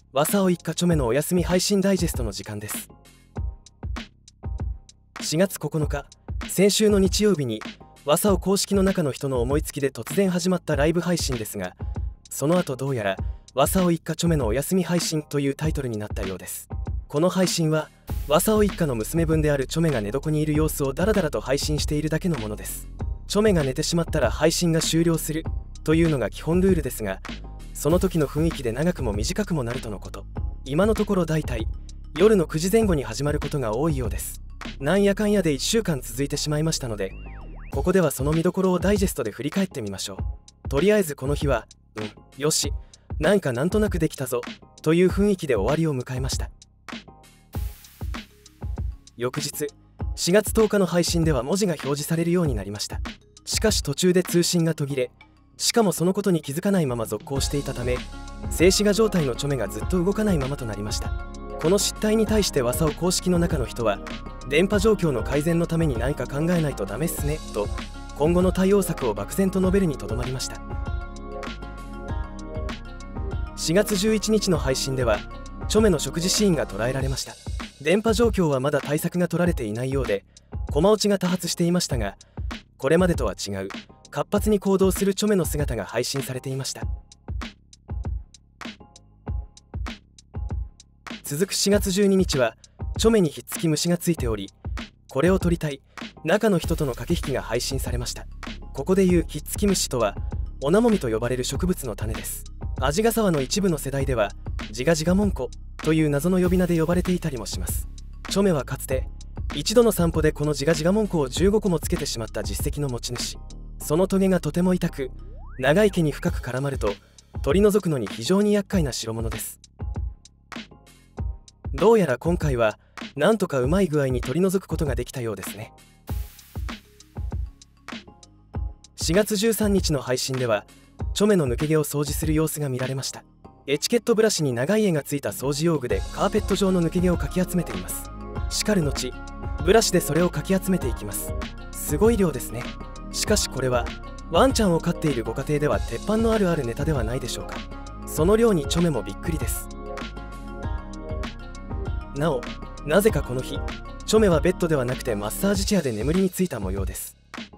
わさお一家チョメのお休み配信ダイジェストの時間です。4月9日、先週の日曜日にわさお公式の中の人の思いつきで突然始まったライブ配信ですが、その後どうやらわさお一家チョメのお休み配信というタイトルになったようです。この配信はわさお一家の娘分であるチョメが寝床にいる様子をダラダラと配信しているだけのものです。チョメが寝てしまったら配信が終了するというのが基本ルールですが、その時の雰囲気で長くも短くもなるとのこと。今のところだいたい夜の9時前後に始まることが多いようです。なんやかんやで1週間続いてしまいましたので、ここではその見どころをダイジェストで振り返ってみましょう。とりあえずこの日はよし、なんとなくできたぞという雰囲気で終わりを迎えました。翌日4月10日の配信では文字が表示されるようになりました。しかし途中で通信が途切れ、しかもそのことに気づかないまま続行していたため、静止画状態のチョメがずっと動かないままとなりました。この失態に対してわさお公式の中の人は、電波状況の改善のために何か考えないとダメっすねと今後の対応策を漠然と述べるにとどまりました。4月11日の配信ではチョメの食事シーンが捉えられました。電波状況はまだ対策が取られていないようで、駒落ちが多発していましたが、これまでとは違う活発に行動するチョメの姿が配信されていました。続く4月12日はチョメにひっつき虫がついており、これを取りたい中の人との駆け引きが配信されました。ここでいうひっつき虫とはオナモミと呼ばれる植物の種です。鰺ヶ沢の一部の世代ではジガジガモンコという謎の呼び名で呼ばれていたりもします。チョメはかつて一度の散歩でこのジガジガモンコを15個もつけてしまった実績の持ち主。そのトゲがとても痛く、長い毛に深く絡まると取り除くのに非常に厄介な代物です。どうやら今回はなんとかうまい具合に取り除くことができたようですね。4月13日の配信ではチョメの抜け毛を掃除する様子が見られました。エチケットブラシに長い柄がついた掃除用具でカーペット状の抜け毛をかき集めています。しかる後ブラシでそれをかき集めていきます。すごい量ですね。しかしこれはワンちゃんを飼っているご家庭では鉄板のあるネタではないでしょうか。その量にチョメもびっくりです。なお、なぜかこの日チョメはベッドではなくてマッサージチェアで眠りについた模様です。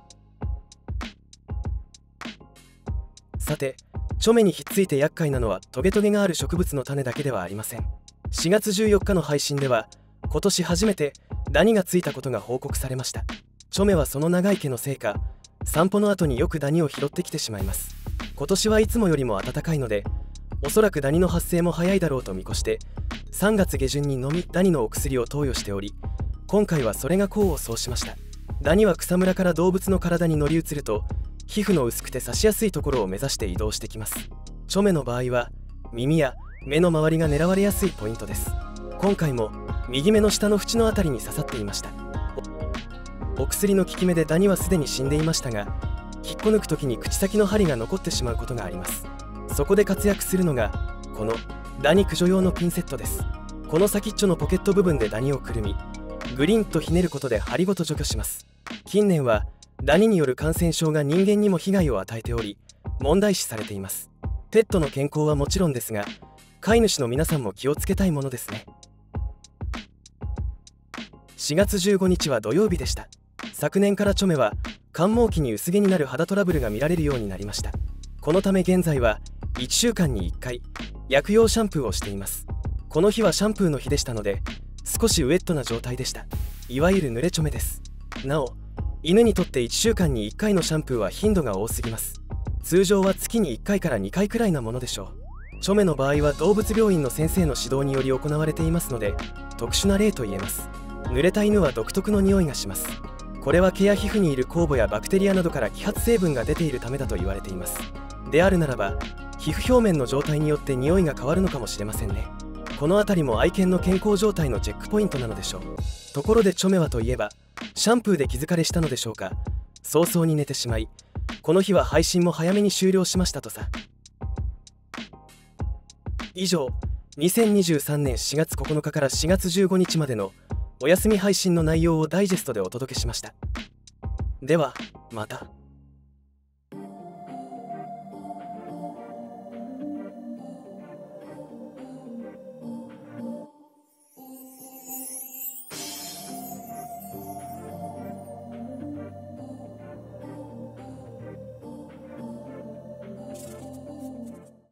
さて、チョメにひっついて厄介なのはトゲトゲがある植物の種だけではありません。4月14日の配信では今年初めてダニがついたことが報告されました。チョメはその長い毛のせいか、散歩の後によくダニを拾ってきてしまいます。今年はいつもよりも暖かいので、おそらくダニの発生も早いだろうと見越して3月下旬にのみダニのお薬を投与しており、今回はそれが功を奏しました。ダニは草むらから動物の体に乗り移ると、皮膚の薄くて刺しやすいところを目指して移動してきます。チョメの場合は耳や目の周りが狙われやすいポイントです。今回も右目の下の縁のあたりに刺さっていました。お薬の効き目でダニはすでに死んでいましたが、引っこ抜く時に口先の針が残ってしまうことがあります。そこで活躍するのがこのダニ駆除用のピンセットです。この先っちょのポケット部分でダニをくるみ、グリンとひねることで針ごと除去します。近年はダニによる感染症が人間にも被害を与えており、問題視されています。ペットの健康はもちろんですが、飼い主の皆さんも気をつけたいものですね。4月15日は土曜日でした。昨年からチョメは寒毛期に薄毛になる肌トラブルが見られるようになりました。このため現在は1週間に1回薬用シャンプーをしています。この日はシャンプーの日でしたので、少しウェットな状態でした。いわゆる濡れチョメです。なお、犬にとって1週間に1回のシャンプーは頻度が多すぎます。通常は月に1回から2回くらいなものでしょう。チョメの場合は動物病院の先生の指導により行われていますので、特殊な例と言えます。濡れた犬は独特の匂いがします。これは毛や皮膚にいる酵母やバクテリアなどから揮発成分が出ているためだと言われています。であるならば、皮膚表面の状態によって匂いが変わるのかもしれませんね。この辺りも愛犬の健康状態のチェックポイントなのでしょう。ところでチョメはといえば、シャンプーで気疲れしたのでしょうか、早々に寝てしまい、この日は配信も早めに終了しましたとさ。以上、2023年4月9日から4月15日までのお休み配信の内容をダイジェストでお届けしました。ではまた。